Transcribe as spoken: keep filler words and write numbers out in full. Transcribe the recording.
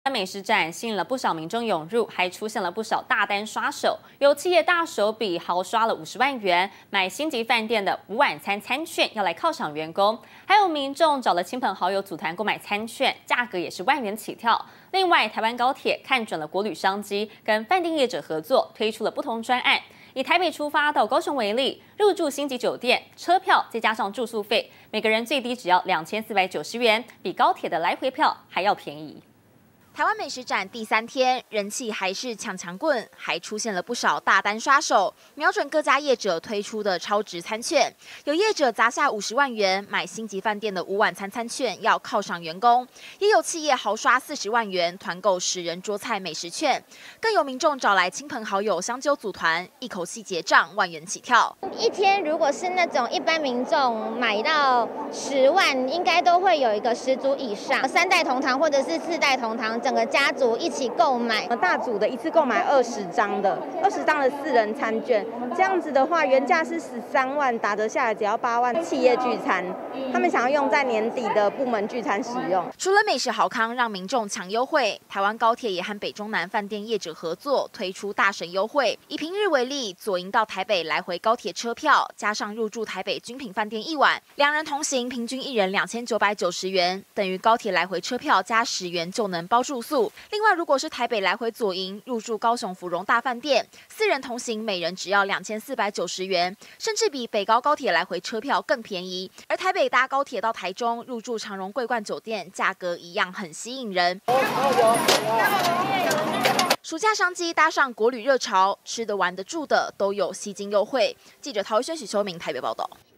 美食展吸引了不少民众涌入，还出现了不少大单刷手，有企业大手笔豪刷了五十万元买星级饭店的午晚餐餐券，要来犒赏员工；还有民众找了亲朋好友组团购买餐券，价格也是万元起跳。另外，台湾高铁看准了国旅商机，跟饭店业者合作，推出了不同专案。以台北出发到高雄为例，入住星级酒店，车票再加上住宿费，每个人最低只要两千四百九十元，比高铁的来回票还要便宜。 台湾美食展第三天，人气还是抢强棍，还出现了不少大单刷手，瞄准各家业者推出的超值餐券。有业者砸下五十万元买星级饭店的午晚餐餐券，要犒赏员工；也有企业豪刷四十万元团购十人桌菜美食券，更有民众找来亲朋好友相揪组团，一口气结账万元起跳。 一天如果是那种一般民众买到十万，应该都会有一个十组以上，三代同堂或者是四代同堂。 整个家族一起购买， 大组的一次购买二十张的，二十张的四人餐券，这样子的话，原价是十三万，打折下来只要八万。企业聚餐，他们想要用在年底的部门聚餐使用。 除了美食好康让民众抢优惠，台湾高铁也和北中南饭店业者合作推出大神优惠。以平日为例，左营到台北来回高铁车票，加上入住台北君品饭店一晚，两人同行平均一人两千九百九十元，等于高铁来回车票加十元就能包住。 住宿。另外，如果是台北来回左营入住高雄芙蓉大饭店，四人同行每人只要两千四百九十元，甚至比北高高铁来回车票更便宜。而台北搭高铁到台中入住长荣桂冠酒店，价格一样很吸引人。暑假商机搭上国旅热潮，吃的、玩的、住的都有吸金优惠。记者陶轩、许修明台北报道。